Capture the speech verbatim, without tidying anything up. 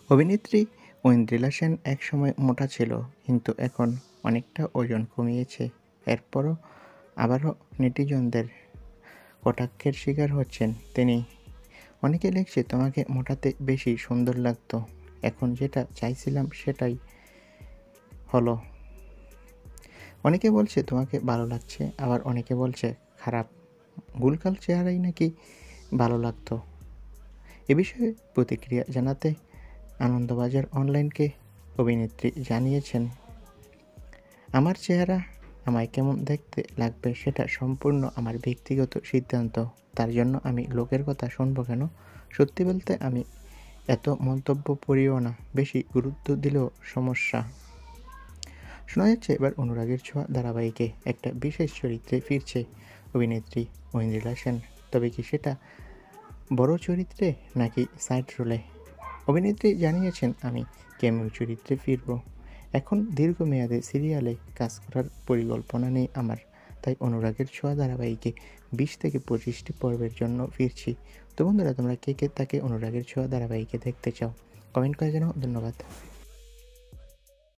অভিনেত্রী ঐন্দ্রিলা সেন একসময় মোটা ছিল, কিন্তু এখন অনেকটা ওজন কমিয়েছে। এরপরও আবারও নেটিজনদের কটাক্ষের শিকার হচ্ছেন তিনি। অনেকে লিখছে, তোমাকে মোটাতে বেশি সুন্দর লাগতো, এখন যেটা চাইছিলাম সেটাই হলো। অনেকে বলছে তোমাকে ভালো লাগছে, আবার অনেকে বলছে খারাপ, গুলকাল চেহারাই নাকি ভালো লাগতো। এ বিষয়ে প্রতিক্রিয়া জানাতে আনন্দবাজার অনলাইনকে অভিনেত্রী জানিয়েছেন, আমার চেহারা আমায় কেমন দেখতে লাগবে সেটা সম্পূর্ণ আমার ব্যক্তিগত সিদ্ধান্ত। তার জন্য আমি লোকের কথা শুনবো কেন? সত্যি বলতে আমি এত মন্তব্য পড়িও না, বেশি গুরুত্ব দিলেও সমস্যা। শোনা যাচ্ছে এবার অনুরাগের ছোঁয়া ধারাবাহিকে একটা বিশেষ চরিত্রে ফিরছে অভিনেত্রী ঐন্দ্রিলা সেন। তবে কি সেটা বড় চরিত্রে নাকি সাইড রোলে? অভিনেত্রী জানিয়েছেন, আমি ক্যামিও চরিত্রে ফিরব। এখন দীর্ঘমেয়াদে সিরিয়ালে কাজ করার পরিকল্পনা নেই আমার, তাই অনুরাগের ছোঁয়া ধারাবাহিকে বিশ থেকে পঁচিশটি পর্বের জন্য ফিরছি। তো বন্ধুরা, তোমরা কে কে তাকে অনুরাগের ছোঁয়া ধারাবাহিকে দেখতে চাও? কমেন্ট করে জানাও। ধন্যবাদ।